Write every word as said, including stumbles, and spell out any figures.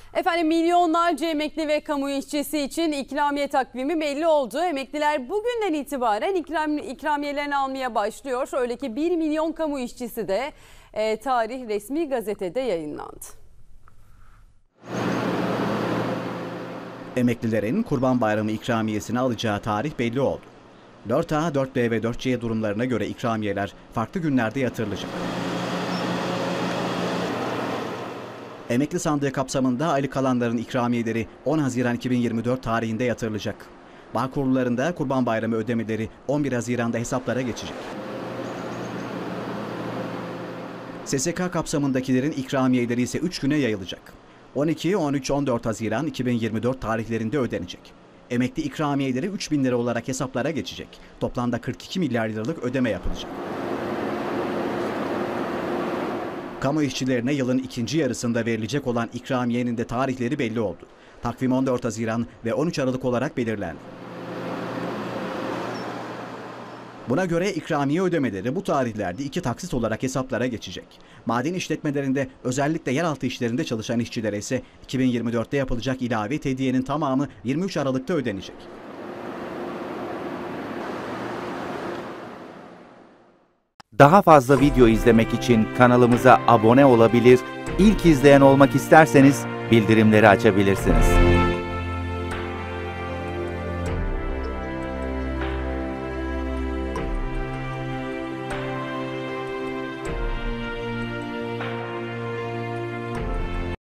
Efendim milyonlarca emekli ve kamu işçisi için ikramiye takvimi belli oldu. Emekliler bugünden itibaren ikram, ikramiyelerini almaya başlıyor. Öyle ki bir milyon kamu işçisi de e, tarih resmi gazetede yayınlandı. Emeklilerin Kurban Bayramı ikramiyesini alacağı tarih belli oldu. dört A, dört B ve dört C durumlarına göre ikramiyeler farklı günlerde yatırılacak. Emekli sandığı kapsamında aylık alanların ikramiyeleri on Haziran iki bin yirmi dört tarihinde yatırılacak. Bağ kurullarında Kurban Bayramı ödemeleri on bir Haziran'da hesaplara geçecek. S S K kapsamındakilerin ikramiyeleri ise üç güne yayılacak. on iki, on üç, on dört Haziran iki bin yirmi dört tarihlerinde ödenecek. Emekli ikramiyeleri üç bin lira olarak hesaplara geçecek. Toplamda kırk iki milyar liralık ödeme yapılacak. Kamu işçilerine yılın ikinci yarısında verilecek olan ikramiyenin de tarihleri belli oldu. Takvim on dört Haziran ve on üç Aralık olarak belirlendi. Buna göre ikramiye ödemeleri bu tarihlerde iki taksit olarak hesaplara geçecek. Maden işletmelerinde, özellikle yeraltı işlerinde çalışan işçilere ise iki bin yirmi dörtte yapılacak ilave tediyenin tamamı yirmi üç Aralık'ta ödenecek. Daha fazla video izlemek için kanalımıza abone olabilir, ilk izleyen olmak isterseniz bildirimleri açabilirsiniz.